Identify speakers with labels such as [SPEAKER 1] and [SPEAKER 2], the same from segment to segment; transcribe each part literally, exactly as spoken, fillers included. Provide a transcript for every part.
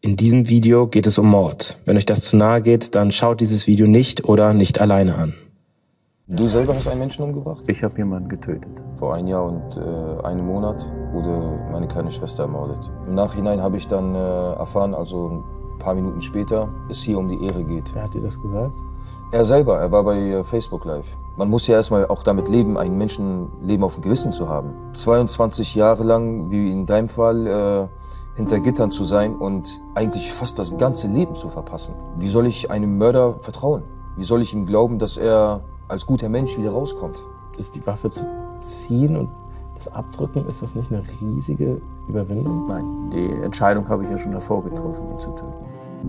[SPEAKER 1] In diesem Video geht es um Mord. Wenn euch das zu nahe geht, dann schaut dieses Video nicht oder nicht alleine an.
[SPEAKER 2] Du selber hast einen Menschen umgebracht?
[SPEAKER 3] Ich habe jemanden getötet.
[SPEAKER 2] Vor ein Jahr und äh, einem Monat wurde meine kleine Schwester ermordet. Im Nachhinein habe ich dann äh, erfahren, also ein paar Minuten später, es hier um die Ehre geht.
[SPEAKER 1] Wer hat dir das gesagt?
[SPEAKER 2] Er selber, er war bei äh, Facebook Live. Man muss ja erstmal auch damit leben, ein Menschenleben auf dem Gewissen zu haben. zweiundzwanzig Jahre lang, wie in deinem Fall, äh, hinter Gittern zu sein und eigentlich fast das ganze Leben zu verpassen. Wie soll ich einem Mörder vertrauen? Wie soll ich ihm glauben, dass er als guter Mensch wieder rauskommt?
[SPEAKER 1] Ist die Waffe zu ziehen und das Abdrücken, ist das nicht eine riesige Überwindung?
[SPEAKER 3] Nein, die Entscheidung habe ich ja schon davor getroffen, ihn zu töten.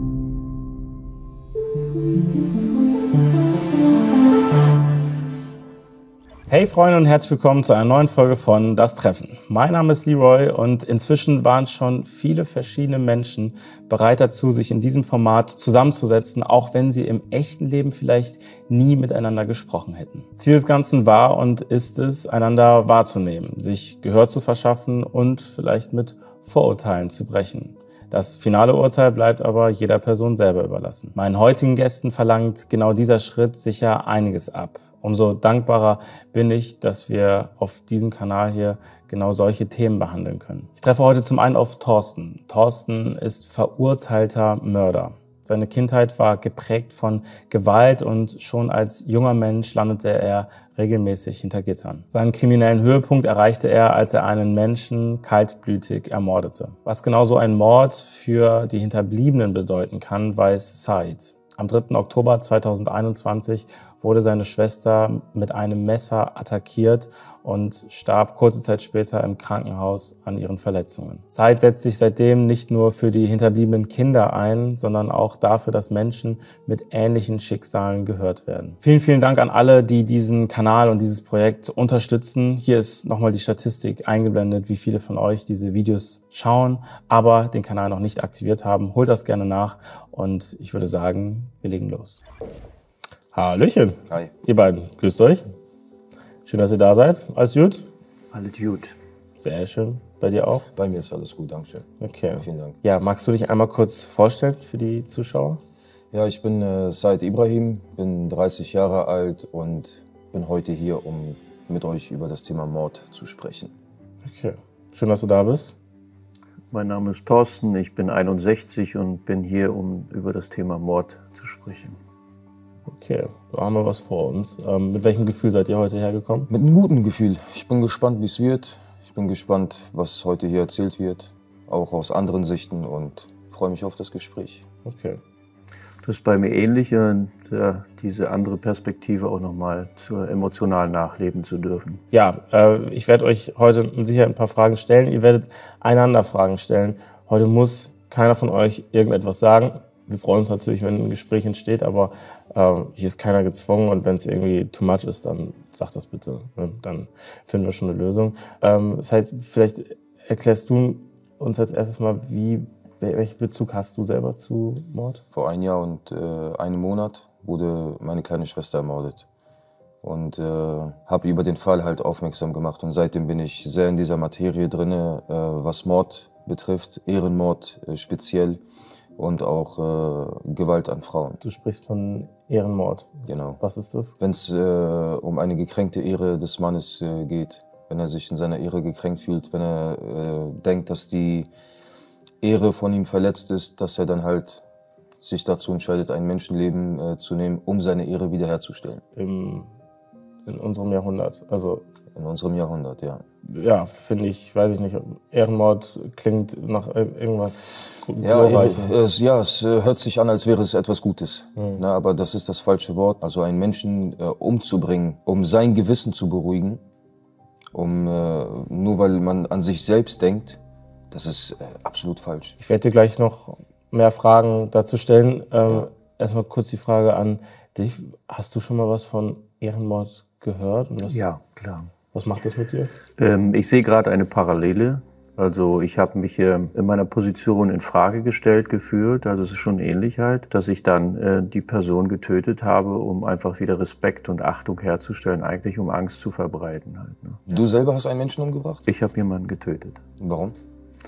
[SPEAKER 1] Hey Freunde und herzlich willkommen zu einer neuen Folge von Das Treffen. Mein Name ist Leroy und inzwischen waren schon viele verschiedene Menschen bereit dazu, sich in diesem Format zusammenzusetzen, auch wenn sie im echten Leben vielleicht nie miteinander gesprochen hätten. Ziel des Ganzen war und ist es, einander wahrzunehmen, sich Gehör zu verschaffen und vielleicht mit Vorurteilen zu brechen. Das finale Urteil bleibt aber jeder Person selber überlassen. Meinen heutigen Gästen verlangt genau dieser Schritt sicher einiges ab. Umso dankbarer bin ich, dass wir auf diesem Kanal hier genau solche Themen behandeln können. Ich treffe heute zum einen auf Thorsten. Thorsten ist verurteilter Mörder. Seine Kindheit war geprägt von Gewalt und schon als junger Mensch landete er regelmäßig hinter Gittern. Seinen kriminellen Höhepunkt erreichte er, als er einen Menschen kaltblütig ermordete. Was genau so ein Mord für die Hinterbliebenen bedeuten kann, weiß Said. Am dritten Oktober zweitausendeinundzwanzig wurde seine Schwester mit einem Messer attackiert und starb kurze Zeit später im Krankenhaus an ihren Verletzungen. Said setzt sich seitdem nicht nur für die hinterbliebenen Kinder ein, sondern auch dafür, dass Menschen mit ähnlichen Schicksalen gehört werden. Vielen, vielen Dank an alle, die diesen Kanal und dieses Projekt unterstützen. Hier ist nochmal die Statistik eingeblendet, wie viele von euch diese Videos schauen, aber den Kanal noch nicht aktiviert haben. Holt das gerne nach und ich würde sagen, wir legen los. Hallöchen.
[SPEAKER 2] Hi.
[SPEAKER 1] Ihr beiden, grüßt euch. Schön, dass ihr da seid. Alles gut?
[SPEAKER 3] Alles gut.
[SPEAKER 1] Sehr schön. Bei dir auch?
[SPEAKER 2] Bei mir ist alles gut, danke schön.
[SPEAKER 1] Okay.
[SPEAKER 2] Ja, vielen Dank.
[SPEAKER 1] Ja, magst du dich einmal kurz vorstellen für die Zuschauer?
[SPEAKER 2] Ja, ich bin äh, Said Ibrahim, bin dreißig Jahre alt und bin heute hier, um mit euch über das Thema Mord zu sprechen.
[SPEAKER 1] Okay. Schön, dass du da bist.
[SPEAKER 3] Mein Name ist Thorsten, ich bin einundsechzig und bin hier, um über das Thema Mord zu sprechen.
[SPEAKER 1] Okay, da haben wir was vor uns. Ähm, mit welchem Gefühl seid ihr heute hergekommen?
[SPEAKER 2] Mit einem guten Gefühl. Ich bin gespannt, wie es wird. Ich bin gespannt, was heute hier erzählt wird, auch aus anderen Sichten, und freue mich auf das Gespräch.
[SPEAKER 1] Okay.
[SPEAKER 3] Das ist bei mir ähnlich, und ja, diese andere Perspektive auch nochmal zur emotional nachleben zu dürfen.
[SPEAKER 1] Ja, äh, ich werde euch heute sicher ein paar Fragen stellen. Ihr werdet einander Fragen stellen. Heute muss keiner von euch irgendetwas sagen. Wir freuen uns natürlich, wenn ein Gespräch entsteht, aber äh, hier ist keiner gezwungen, und wenn es irgendwie too much ist, dann sagt das bitte. Ne? Dann finden wir schon eine Lösung. Ähm, das heißt, vielleicht erklärst du uns als erstes mal, wie, welchen Bezug hast du selber zu Mord?
[SPEAKER 2] Vor ein Jahr und äh, einem Monat wurde meine kleine Schwester ermordet. Und äh, habe über den Fall halt aufmerksam gemacht. Und seitdem bin ich sehr in dieser Materie drin, äh, was Mord betrifft, Ehrenmord äh, speziell. Und auch äh, Gewalt an Frauen.
[SPEAKER 1] Du sprichst von Ehrenmord.
[SPEAKER 2] Genau.
[SPEAKER 1] Was ist das?
[SPEAKER 2] Wenn es äh, um eine gekränkte Ehre des Mannes äh, geht, wenn er sich in seiner Ehre gekränkt fühlt, wenn er äh, denkt, dass die Ehre von ihm verletzt ist, dass er dann halt sich dazu entscheidet, ein Menschenleben äh, zu nehmen, um seine Ehre wiederherzustellen.
[SPEAKER 1] Im, in unserem Jahrhundert, also...
[SPEAKER 2] In unserem Jahrhundert, ja.
[SPEAKER 1] Ja, finde ich, weiß ich nicht, Ehrenmord klingt nach irgendwas
[SPEAKER 2] ja, es, ja, es hört sich an, als wäre es etwas Gutes. Mhm. Na, aber das ist das falsche Wort. Also einen Menschen äh, umzubringen, um sein Gewissen zu beruhigen, um äh, nur weil man an sich selbst denkt, das ist äh, absolut falsch.
[SPEAKER 1] Ich werde dir gleich noch mehr Fragen dazu stellen. Ähm,
[SPEAKER 2] ja.
[SPEAKER 1] Erstmal kurz die Frage an dich. Hast du schon mal was von Ehrenmord gehört? Und was,
[SPEAKER 3] ja, klar.
[SPEAKER 1] Was macht das mit dir?
[SPEAKER 3] Ähm, ich sehe gerade eine Parallele. Also ich habe mich äh, in meiner Position in Frage gestellt gefühlt. Also es ist schon ähnlich halt, dass ich dann äh, die Person getötet habe, um einfach wieder Respekt und Achtung herzustellen, eigentlich um Angst zu verbreiten halt. Ne?
[SPEAKER 2] Du selber hast einen Menschen umgebracht?
[SPEAKER 3] Ich habe jemanden getötet.
[SPEAKER 2] Warum?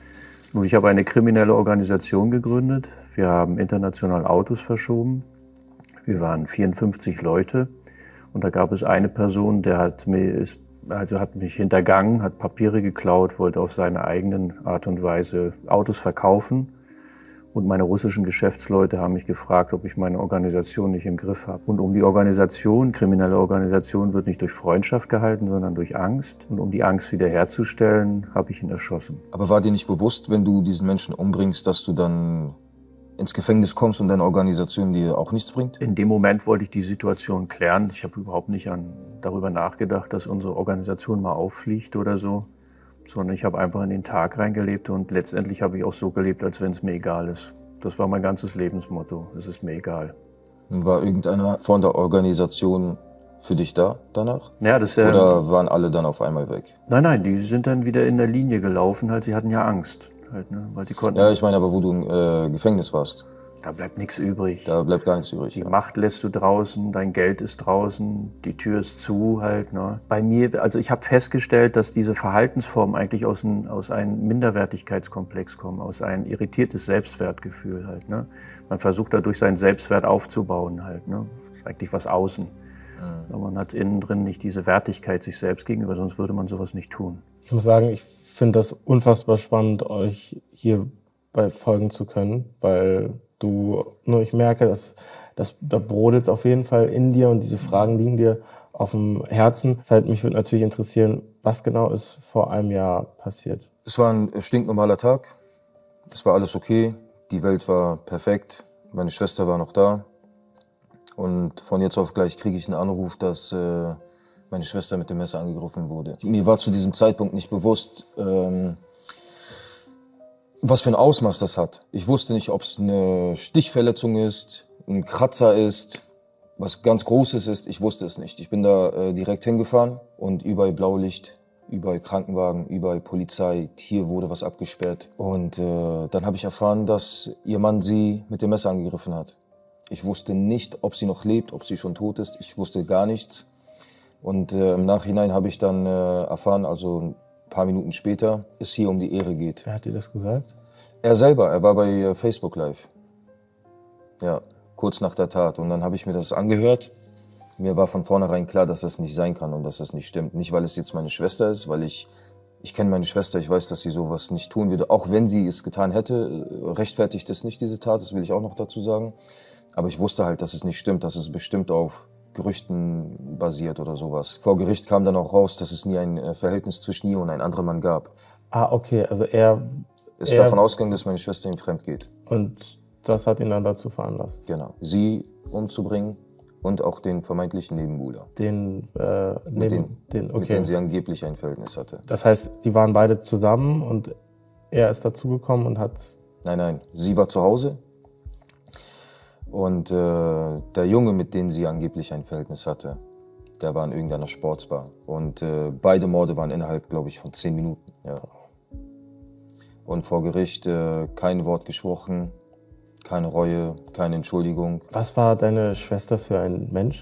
[SPEAKER 3] Nun, ich habe eine kriminelle Organisation gegründet. Wir haben international Autos verschoben. Wir waren vierundfünfzig Leute und da gab es eine Person, der hat, mir, ist, also hat mich hintergangen, hat Papiere geklaut, wollte auf seine eigenen Art und Weise Autos verkaufen. Und meine russischen Geschäftsleute haben mich gefragt, ob ich meine Organisation nicht im Griff habe. Und um die Organisation, kriminelle Organisation, wird nicht durch Freundschaft gehalten, sondern durch Angst. Und um die Angst wiederherzustellen, habe ich ihn erschossen.
[SPEAKER 2] Aber war dir nicht bewusst, wenn du diesen Menschen umbringst, dass du dann ins Gefängnis kommst und deine Organisation dir auch nichts bringt?
[SPEAKER 3] In dem Moment wollte ich die Situation klären. Ich habe überhaupt nicht an, darüber nachgedacht, dass unsere Organisation mal auffliegt oder so. Sondern ich habe einfach in den Tag reingelebt und letztendlich habe ich auch so gelebt, als wenn es mir egal ist. Das war mein ganzes Lebensmotto. Es ist mir egal.
[SPEAKER 2] War irgendeiner von der Organisation für dich da danach?
[SPEAKER 3] Ja, das, äh,
[SPEAKER 2] Oder waren alle dann auf einmal weg?
[SPEAKER 3] Nein, nein, die sind dann wieder in der Linie gelaufen, halt, sie hatten ja Angst. Halt, ne? Weil die konnten,
[SPEAKER 2] Ja, ich meine aber, wo du im äh, Gefängnis warst.
[SPEAKER 3] Da bleibt nichts übrig.
[SPEAKER 2] Da bleibt gar nichts übrig.
[SPEAKER 3] Die
[SPEAKER 2] ja.
[SPEAKER 3] Macht lässt du draußen, dein Geld ist draußen, die Tür ist zu halt. Ne? Bei mir, also ich habe festgestellt, dass diese Verhaltensformen eigentlich aus, ein, aus einem Minderwertigkeitskomplex kommen, aus einem irritiertes Selbstwertgefühl halt. Ne? Man versucht dadurch seinen Selbstwert aufzubauen halt. Ne? Das ist eigentlich was außen. Mhm. Aber man hat innen drin nicht diese Wertigkeit sich selbst gegenüber, sonst würde man sowas nicht tun.
[SPEAKER 1] Ich muss sagen, ich finde das unfassbar spannend, euch hier bei folgen zu können, weil du, nur ich merke, dass, dass da brodelt es auf jeden Fall in dir und diese Fragen liegen dir auf dem Herzen. Das heißt, mich würde natürlich interessieren, was genau ist vor einem Jahr passiert?
[SPEAKER 2] Es war ein stinknormaler Tag. Es war alles okay. Die Welt war perfekt. Meine Schwester war noch da. Und von jetzt auf gleich kriege ich einen Anruf, dass äh, meine Schwester mit dem Messer angegriffen wurde. Mir war zu diesem Zeitpunkt nicht bewusst, ähm, was für ein Ausmaß das hat. Ich wusste nicht, ob es eine Stichverletzung ist, ein Kratzer ist, was ganz Großes ist. Ich wusste es nicht. Ich bin da äh, direkt hingefahren und überall Blaulicht, überall Krankenwagen, überall Polizei. Hier wurde was abgesperrt. Und äh, dann habe ich erfahren, dass ihr Mann sie mit dem Messer angegriffen hat. Ich wusste nicht, ob sie noch lebt, ob sie schon tot ist. Ich wusste gar nichts. Und äh, im Nachhinein habe ich dann äh, erfahren, also ein paar Minuten später, es hier um die Ehre geht.
[SPEAKER 1] Wer hat dir das gesagt?
[SPEAKER 2] Er selber, er war bei äh, Facebook Live. Ja, kurz nach der Tat. Und dann habe ich mir das angehört. Mir war von vornherein klar, dass das nicht sein kann und dass das nicht stimmt. Nicht, weil es jetzt meine Schwester ist, weil ich, ich kenne meine Schwester, ich weiß, dass sie sowas nicht tun würde. Auch wenn sie es getan hätte, rechtfertigt es nicht, diese Tat, das will ich auch noch dazu sagen. Aber ich wusste halt, dass es nicht stimmt, dass es bestimmt auf Gerüchten basiert oder sowas. Vor Gericht kam dann auch raus, dass es nie ein Verhältnis zwischen ihr und einem anderen Mann gab.
[SPEAKER 1] Ah, okay, also er...
[SPEAKER 2] Ist
[SPEAKER 1] er,
[SPEAKER 2] davon ausgegangen, dass meine Schwester ihm fremd geht.
[SPEAKER 1] Und das hat ihn dann dazu veranlasst?
[SPEAKER 2] Genau, sie umzubringen und auch den vermeintlichen Nebenbuhler.
[SPEAKER 1] Den, äh, neben,
[SPEAKER 2] mit, den,
[SPEAKER 1] den, okay.
[SPEAKER 2] mit dem sie angeblich ein Verhältnis hatte.
[SPEAKER 1] Das heißt, die waren beide zusammen und er ist dazugekommen und hat...
[SPEAKER 2] Nein, nein, sie war zu Hause. Und äh, der Junge, mit dem sie angeblich ein Verhältnis hatte, der war in irgendeiner Sportsbar. Und äh, beide Morde waren innerhalb, glaube ich, von zehn Minuten. Ja. Und vor Gericht äh, kein Wort gesprochen, keine Reue, keine Entschuldigung.
[SPEAKER 1] Was war deine Schwester für ein Mensch?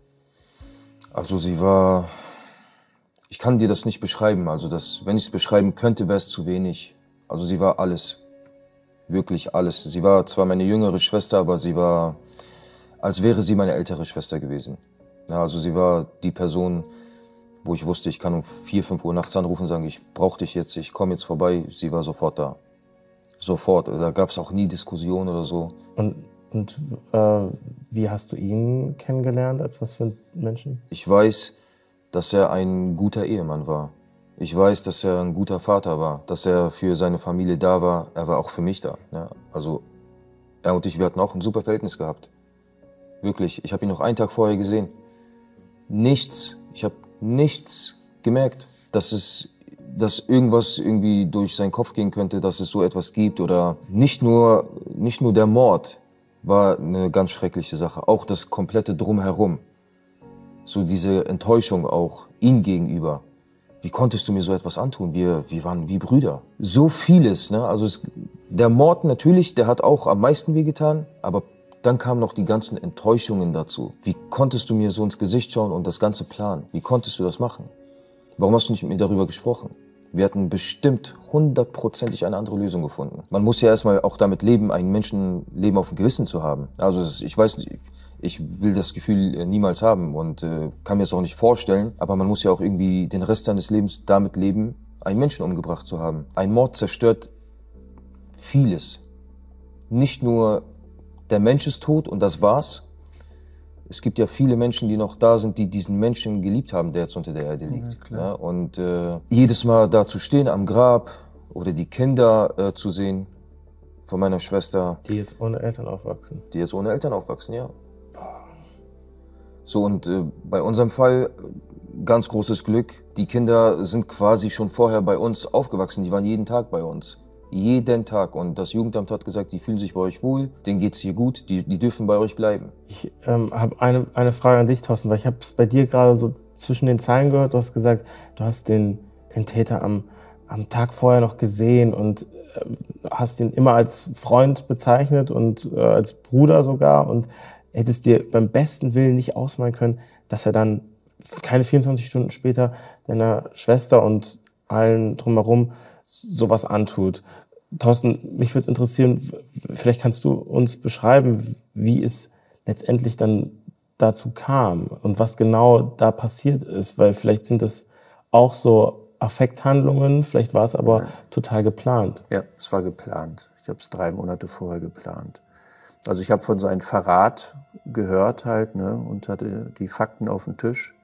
[SPEAKER 2] Also sie war... Ich kann dir das nicht beschreiben. Also das, wenn ich es beschreiben könnte, wäre es zu wenig. Also sie war alles. Wirklich alles. Sie war zwar meine jüngere Schwester, aber sie war, als wäre sie meine ältere Schwester gewesen. Ja, also sie war die Person, wo ich wusste, ich kann um vier, fünf Uhr nachts anrufen und sagen, ich brauche dich jetzt, ich komme jetzt vorbei. Sie war sofort da. Sofort. Da gab es auch nie Diskussion oder so.
[SPEAKER 1] Und, und äh, wie hast du ihn kennengelernt? Als was für einen Menschen?
[SPEAKER 2] Ich weiß, dass er ein guter Ehemann war. Ich weiß, dass er ein guter Vater war, dass er für seine Familie da war. Er war auch für mich da. Ja, also er und ich, wir hatten auch ein super Verhältnis gehabt. Wirklich, ich habe ihn noch einen Tag vorher gesehen. Nichts, ich habe nichts gemerkt, dass es, dass irgendwas irgendwie durch seinen Kopf gehen könnte, dass es so etwas gibt. Oder nicht nur, nicht nur der Mord war eine ganz schreckliche Sache, auch das komplette Drumherum. So diese Enttäuschung auch ihm gegenüber. Wie konntest du mir so etwas antun? Wir, wir waren wie Brüder. So vieles, ne? Also es, der Mord natürlich, der hat auch am meisten wehgetan, aber dann kamen noch die ganzen Enttäuschungen dazu. Wie konntest du mir so ins Gesicht schauen und das Ganze planen? Wie konntest du das machen? Warum hast du nicht mit mir darüber gesprochen? Wir hätten bestimmt hundertprozentig eine andere Lösung gefunden. Man muss ja erstmal auch damit leben, ein Menschenleben auf dem Gewissen zu haben. Also es, ich weiß nicht, ich will das Gefühl niemals haben und äh, kann mir es auch nicht vorstellen. Aber man muss ja auch irgendwie den Rest seines Lebens damit leben, einen Menschen umgebracht zu haben. Ein Mord zerstört vieles. Nicht nur der Mensch ist tot und das war's. Es gibt ja viele Menschen, die noch da sind, die diesen Menschen geliebt haben, der jetzt unter der Erde liegt. Ja, ja, und äh, jedes Mal da zu stehen am Grab oder die Kinder äh, zu sehen von meiner Schwester.
[SPEAKER 1] Die jetzt ohne Eltern aufwachsen.
[SPEAKER 2] Die jetzt ohne Eltern aufwachsen, ja. So, und äh, bei unserem Fall ganz großes Glück. Die Kinder sind quasi schon vorher bei uns aufgewachsen. Die waren jeden Tag bei uns. Jeden Tag. Und das Jugendamt hat gesagt, die fühlen sich bei euch wohl, denen geht's hier gut, die, die dürfen bei euch bleiben.
[SPEAKER 1] Ich ähm, habe eine, eine Frage an dich, Thorsten, weil ich habe es bei dir gerade so zwischen den Zeilen gehört. Du hast gesagt, du hast den, den Täter am, am Tag vorher noch gesehen und äh, hast ihn immer als Freund bezeichnet und äh, als Bruder sogar und hättest dir beim besten Willen nicht ausmalen können, dass er dann keine vierundzwanzig Stunden später deiner Schwester und allen drumherum sowas antut. Thorsten, mich würde interessieren, vielleicht kannst du uns beschreiben, wie es letztendlich dann dazu kam und was genau da passiert ist, weil vielleicht sind das auch so Affekthandlungen, vielleicht war es aber Nein. total geplant.
[SPEAKER 3] Ja, es war geplant. Ich habe es drei Monate vorher geplant. Also ich habe von seinem Verrat gehört halt, ne, und hatte die Fakten auf dem Tisch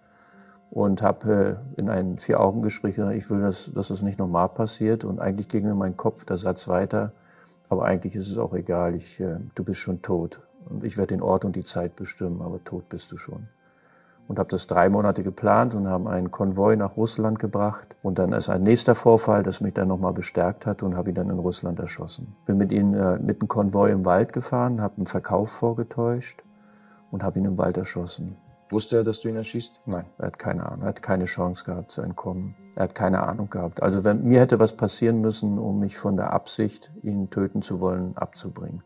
[SPEAKER 3] und habe äh, in einem Vier-Augen-Gespräch gesagt, ich will, dass, dass das nicht nochmal passiert. Und eigentlich ging mir mein Kopf der Satz weiter, aber eigentlich ist es auch egal, ich, äh, du bist schon tot. Und ich werde den Ort und die Zeit bestimmen, aber tot bist du schon. Und habe das drei Monate geplant und haben einen Konvoi nach Russland gebracht. Und dann ist ein nächster Vorfall, das mich dann nochmal bestärkt hat und habe ihn dann in Russland erschossen. Bin mit ihm äh, mit einem Konvoi im Wald gefahren, habe einen Verkauf vorgetäuscht und habe ihn im Wald erschossen.
[SPEAKER 2] Wusste er, dass du ihn erschießt?
[SPEAKER 3] Nein, er hat keine Ahnung. Er hat keine Chance gehabt zu entkommen. Er hat keine Ahnung gehabt. Also wenn, mir hätte was passieren müssen, um mich von der Absicht, ihn töten zu wollen, abzubringen.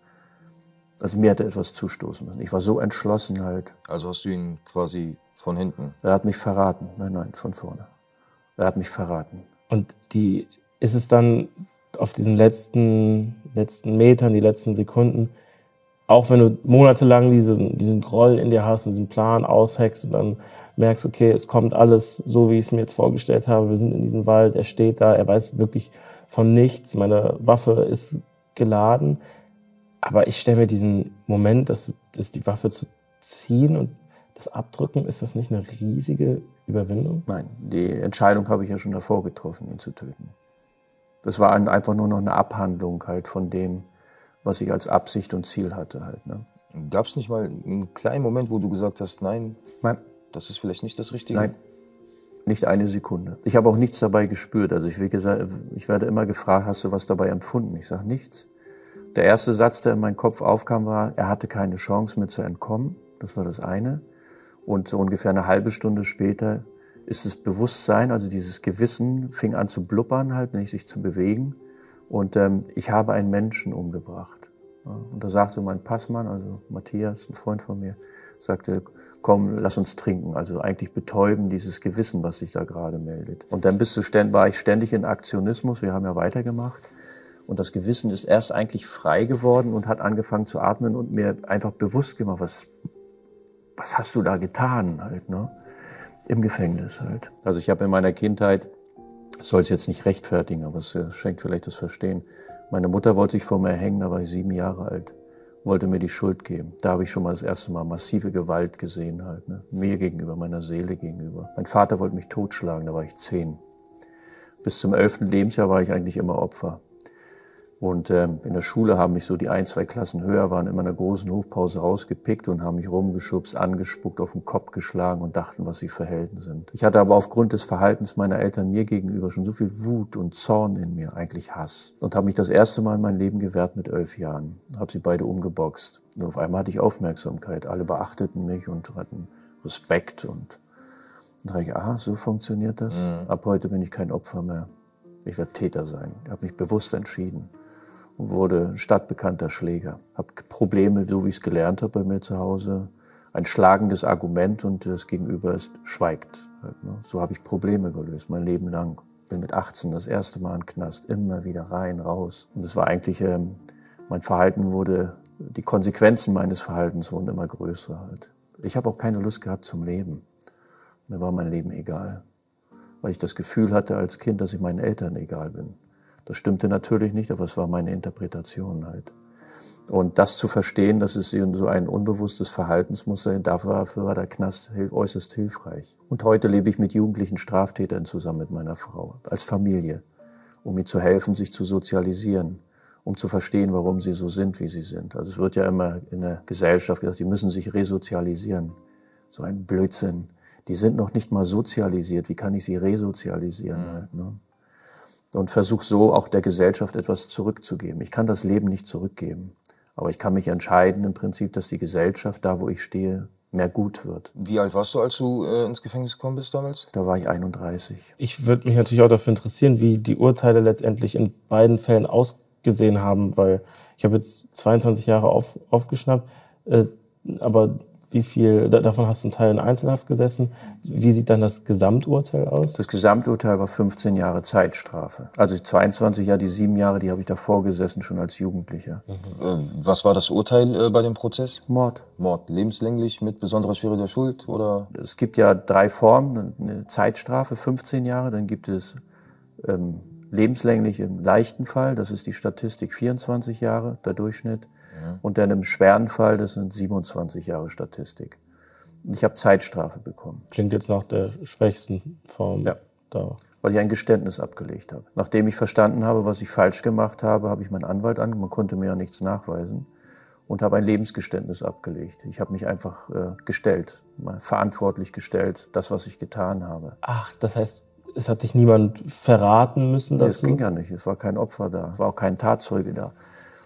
[SPEAKER 3] Also mir hätte etwas zustoßen müssen. Ich war so entschlossen halt.
[SPEAKER 2] Also hast du ihn quasi von hinten?
[SPEAKER 3] Er hat mich verraten. Nein, nein, von vorne. Er hat mich verraten.
[SPEAKER 1] Und die, ist es dann auf diesen letzten, letzten Metern, die letzten Sekunden, auch wenn du monatelang diesen, diesen Groll in dir hast und diesen Plan aushackst und dann merkst, okay, es kommt alles so, wie ich es mir jetzt vorgestellt habe, wir sind in diesem Wald, er steht da, er weiß wirklich von nichts, meine Waffe ist geladen, aber ich stelle mir diesen Moment, dass, dass die Waffe zu ziehen und das Abdrücken, ist das nicht eine riesige Überwindung?
[SPEAKER 3] Nein, die Entscheidung habe ich ja schon davor getroffen, ihn zu töten. Das war einfach nur noch eine Abhandlung halt von dem, was ich als Absicht und Ziel hatte halt. Ne?
[SPEAKER 2] Gab es nicht mal einen kleinen Moment, wo du gesagt hast, nein,
[SPEAKER 3] nein,
[SPEAKER 2] das ist vielleicht nicht das Richtige?
[SPEAKER 3] Nein, nicht eine Sekunde. Ich habe auch nichts dabei gespürt. Also ich, wie gesagt, ich werde immer gefragt, hast du was dabei empfunden? Ich sage nichts. Der erste Satz, der in meinen Kopf aufkam, war, er hatte keine Chance mehr zu entkommen. Das war das eine. Und so ungefähr eine halbe Stunde später ist das Bewusstsein, also dieses Gewissen, fing an zu blubbern, halt, nicht sich zu bewegen. Und ähm, ich habe einen Menschen umgebracht. Ja, und da sagte mein Passmann, also Matthias, ein Freund von mir, sagte, komm, lass uns trinken. Also eigentlich betäuben dieses Gewissen, was sich da gerade meldet. Und dann bist du ständ, war ich ständig in Aktionismus, wir haben ja weitergemacht. Und das Gewissen ist erst eigentlich frei geworden und hat angefangen zu atmen und mir einfach bewusst gemacht, was, was hast du da getan halt, ne? Im Gefängnis halt. Also ich habe in meiner Kindheit, soll es jetzt nicht rechtfertigen, aber es schenkt vielleicht das Verstehen. Meine Mutter wollte sich vor mir hängen, da war ich sieben Jahre alt, wollte mir die Schuld geben. Da habe ich schon mal das erste Mal massive Gewalt gesehen halt, ne? Mir gegenüber, meiner Seele gegenüber. Mein Vater wollte mich totschlagen, da war ich zehn. Bis zum elften Lebensjahr war ich eigentlich immer Opfer. Und ähm, in der Schule haben mich so die ein, zwei Klassen höher, waren immer in einer großen Hofpause rausgepickt und haben mich rumgeschubst, angespuckt, auf den Kopf geschlagen und dachten, was sie für Helden sind. Ich hatte aber aufgrund des Verhaltens meiner Eltern mir gegenüber schon so viel Wut und Zorn in mir, eigentlich Hass. Und habe mich das erste Mal in mein Leben gewehrt mit elf Jahren. Habe sie beide umgeboxt. Und auf einmal hatte ich Aufmerksamkeit. Alle beachteten mich und hatten Respekt. Und dann dachte ich, aha, so funktioniert das. Mhm. Ab heute bin ich kein Opfer mehr. Ich werde Täter sein. Ich habe mich bewusst entschieden. Und wurde stadtbekannter Schläger. Habe Probleme, so wie ich es gelernt habe bei mir zu Hause. Ein schlagendes Argument und das Gegenüber ist, schweigt. Halt, ne? So habe ich Probleme gelöst, mein Leben lang. Bin mit achtzehn das erste Mal in den Knast, immer wieder rein, raus. Und es war eigentlich, ähm, mein Verhalten wurde, die Konsequenzen meines Verhaltens wurden immer größer halt. Ich habe auch keine Lust gehabt zum Leben. Mir war mein Leben egal. Weil ich das Gefühl hatte als Kind, dass ich meinen Eltern egal bin. Das stimmte natürlich nicht, aber es war meine Interpretation halt. Und das zu verstehen, dass es so ein unbewusstes Verhaltensmuster, dafür war der Knast äußerst hilfreich. Und heute lebe ich mit jugendlichen Straftätern zusammen mit meiner Frau, als Familie, um mir zu helfen, sich zu sozialisieren, um zu verstehen, warum sie so sind, wie sie sind. Also es wird ja immer in der Gesellschaft gesagt, die müssen sich resozialisieren. So ein Blödsinn. Die sind noch nicht mal sozialisiert. Wie kann ich sie resozialisieren? Mhm. Halt, ne? Und versuche so auch der Gesellschaft etwas zurückzugeben. Ich kann das Leben nicht zurückgeben. Aber ich kann mich entscheiden im Prinzip, dass die Gesellschaft, da wo ich stehe, mehr gut wird.
[SPEAKER 2] Wie alt warst du, als du äh, ins Gefängnis gekommen bist damals?
[SPEAKER 3] Da war ich einunddreißig.
[SPEAKER 1] Ich würde mich natürlich auch dafür interessieren, wie die Urteile letztendlich in beiden Fällen ausgesehen haben, weil ich habe jetzt zweiundzwanzig Jahre auf, aufgeschnappt, äh, aber wie viel, davon hast du einen Teil in Einzelhaft gesessen. Wie sieht dann das Gesamturteil aus?
[SPEAKER 3] Das Gesamturteil war fünfzehn Jahre Zeitstrafe. Also zweiundzwanzig Jahre, die sieben Jahre, die habe ich davor gesessen, schon als Jugendlicher.
[SPEAKER 2] Mhm. Was war das Urteil äh, bei dem Prozess?
[SPEAKER 3] Mord.
[SPEAKER 2] Mord. Lebenslänglich mit besonderer Schwere der Schuld, oder?
[SPEAKER 3] Es gibt ja drei Formen. Eine Zeitstrafe, fünfzehn Jahre. Dann gibt es ähm, lebenslänglich im leichten Fall. Das ist die Statistik vierundzwanzig Jahre, der Durchschnitt. Und dann im schweren Fall, das sind siebenundzwanzig Jahre Statistik. Ich habe Zeitstrafe bekommen.
[SPEAKER 1] Klingt jetzt nach der schwächsten Form.
[SPEAKER 3] Ja,
[SPEAKER 1] da.
[SPEAKER 3] Weil ich ein Geständnis abgelegt habe. Nachdem ich verstanden habe, was ich falsch gemacht habe, habe ich meinen Anwalt an, man konnte mir ja nichts nachweisen, und habe ein Lebensgeständnis abgelegt. Ich habe mich einfach äh, gestellt, mal verantwortlich gestellt, das, was ich getan habe.
[SPEAKER 1] Ach, das heißt, es hat dich niemand verraten müssen dazu?
[SPEAKER 3] Nee, es ging ja nicht, es war kein Opfer da, es war auch kein Tatzeuge da.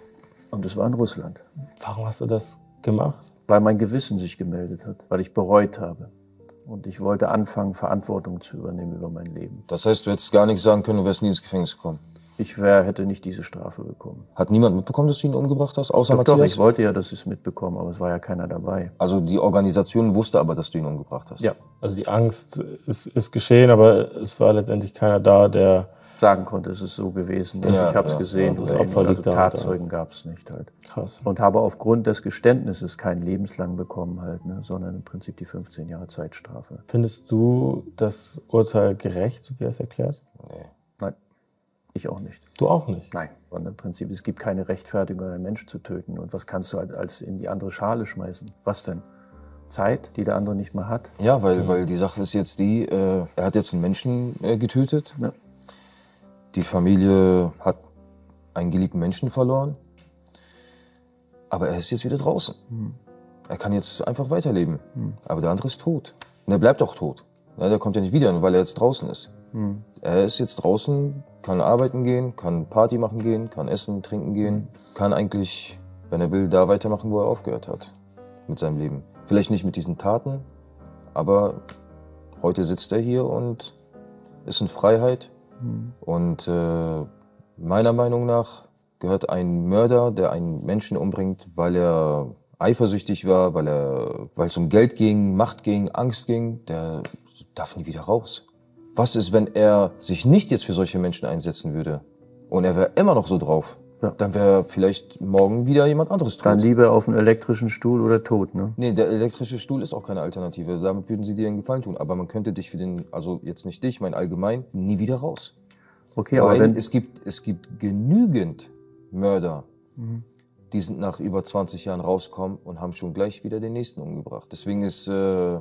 [SPEAKER 3] Und es war in Russland.
[SPEAKER 1] Warum hast du das gemacht?
[SPEAKER 3] Weil mein Gewissen sich gemeldet hat, weil ich bereut habe. Und ich wollte anfangen, Verantwortung zu übernehmen über mein Leben.
[SPEAKER 2] Das heißt, du hättest gar nichts sagen können, du wärst nie ins Gefängnis gekommen?
[SPEAKER 3] Ich wär, hätte nicht diese Strafe bekommen.
[SPEAKER 2] Hat niemand mitbekommen, dass du ihn umgebracht hast, außer
[SPEAKER 3] doch,
[SPEAKER 2] Matthias?
[SPEAKER 3] Doch, ich wollte ja, dass sie es mitbekommen, aber es war ja keiner dabei.
[SPEAKER 2] Also die Organisation wusste aber, dass du ihn umgebracht hast?
[SPEAKER 3] Ja.
[SPEAKER 1] Also die Angst ist, ist geschehen, aber es war letztendlich keiner da, der
[SPEAKER 3] sagen konnte, es ist so gewesen. Ja, ich habe es ja, gesehen. Ja,
[SPEAKER 1] das Opfer liegt
[SPEAKER 3] also Tatzeugen gab es nicht halt.
[SPEAKER 1] Krass.
[SPEAKER 3] Und habe aufgrund des Geständnisses kein lebenslang bekommen halt, ne, sondern im Prinzip die fünfzehn Jahre Zeitstrafe.
[SPEAKER 1] Findest du das Urteil gerecht, so wie er es erklärt?
[SPEAKER 2] Nee.
[SPEAKER 3] Nein, ich auch nicht.
[SPEAKER 1] Du auch nicht?
[SPEAKER 3] Nein. Und im Prinzip, es gibt keine Rechtfertigung, einen Menschen zu töten. Und was kannst du halt als in die andere Schale schmeißen? Was denn? Zeit, die der andere nicht mehr hat?
[SPEAKER 2] Ja, weil, mhm. weil die Sache ist jetzt die, äh, er hat jetzt einen Menschen äh, getötet. Ja. Die Familie hat einen geliebten Menschen verloren, aber er ist jetzt wieder draußen. Mhm. Er kann jetzt einfach weiterleben, mhm. aber der andere ist tot. Und er bleibt auch tot. Ja, der kommt ja nicht wieder, weil er jetzt draußen ist. Mhm. Er ist jetzt draußen, kann arbeiten gehen, kann Party machen gehen, kann essen, trinken gehen, mhm. kann eigentlich, wenn er will, da weitermachen, wo er aufgehört hat mit seinem Leben. Vielleicht nicht mit diesen Taten, aber heute sitzt er hier und ist in Freiheit. Und äh, meiner Meinung nach gehört ein Mörder, der einen Menschen umbringt, weil er eifersüchtig war, weil er, weil es um Geld ging, Macht ging, Angst ging, der darf nie wieder raus. Was ist, wenn er sich nicht jetzt für solche Menschen einsetzen würde und er wäre immer noch so drauf? Ja. Dann wäre vielleicht morgen wieder jemand anderes tot.
[SPEAKER 3] Dann lieber auf einen elektrischen Stuhl oder tot, ne?
[SPEAKER 2] Nee, der elektrische Stuhl ist auch keine Alternative. Damit würden sie dir einen Gefallen tun. Aber man könnte dich für den, also jetzt nicht dich, mein allgemein, nie wieder raus.
[SPEAKER 3] Okay,
[SPEAKER 2] Weil
[SPEAKER 3] aber wenn
[SPEAKER 2] es gibt, es gibt genügend Mörder, mhm. die sind nach über zwanzig Jahren rausgekommen und haben schon gleich wieder den nächsten umgebracht. Deswegen ist äh,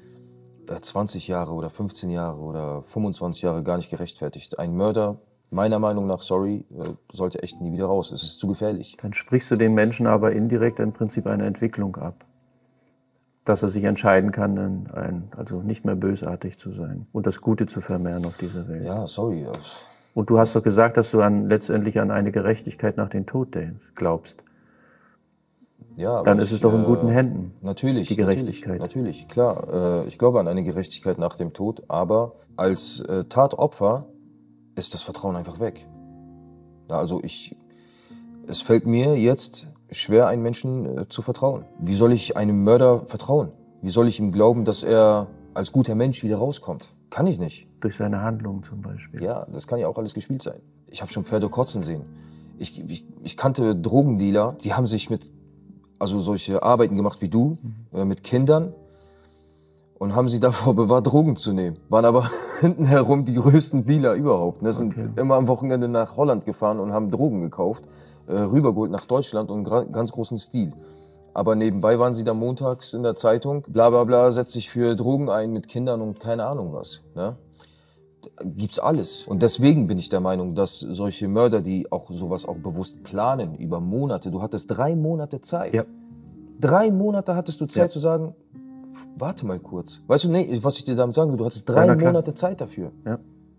[SPEAKER 2] zwanzig Jahre oder fünfzehn Jahre oder fünfundzwanzig Jahre gar nicht gerechtfertigt. Ein Mörder, meiner Meinung nach, sorry, sollte echt nie wieder raus. Es ist zu gefährlich.
[SPEAKER 3] Dann sprichst du den Menschen aber indirekt im Prinzip eine Entwicklung ab. Dass er sich entscheiden kann, ein, ein, also nicht mehr bösartig zu sein und das Gute zu vermehren auf dieser Welt.
[SPEAKER 2] Ja, sorry.
[SPEAKER 3] Und du hast doch gesagt, dass du an, letztendlich an eine Gerechtigkeit nach dem Tod glaubst.
[SPEAKER 2] Ja,
[SPEAKER 3] dann ist
[SPEAKER 2] ich,
[SPEAKER 3] es doch in
[SPEAKER 2] äh,
[SPEAKER 3] guten Händen.
[SPEAKER 2] Natürlich.
[SPEAKER 3] Die Gerechtigkeit.
[SPEAKER 2] Natürlich, natürlich klar. Äh, ich glaube an eine Gerechtigkeit nach dem Tod, aber als äh, Tatopfer ist das Vertrauen einfach weg. Ja, also ich, es fällt mir jetzt schwer, einem Menschen äh, zu vertrauen. Wie soll ich einem Mörder vertrauen? Wie soll ich ihm glauben, dass er als guter Mensch wieder rauskommt? Kann ich nicht.
[SPEAKER 3] Durch seine Handlungen zum Beispiel.
[SPEAKER 2] Ja, das kann ja auch alles gespielt sein. Ich habe schon Pferde kotzen sehen. Ich, ich, ich kannte Drogendealer, die haben sich mit, also solche Arbeiten gemacht wie du, mhm. äh, mit Kindern und haben sie davor bewahrt, Drogen zu nehmen. Waren aber hinten herum die größten Dealer überhaupt. Ne? Sind okay. immer am Wochenende nach Holland gefahren und haben Drogen gekauft, äh, rübergeholt nach Deutschland und in ganz großen Stil. Aber nebenbei waren sie dann montags in der Zeitung, bla bla bla, setzt sich für Drogen ein mit Kindern und keine Ahnung was. Ne? Gibt's alles. Und deswegen bin ich der Meinung, dass solche Mörder, die auch sowas auch bewusst planen, über Monate, du hattest drei Monate Zeit. Ja. Drei Monate hattest du Zeit ja. zu sagen, warte mal kurz. Weißt du, nee, was ich dir damit sagen will, du hattest drei ja, Monate Zeit dafür. Ja.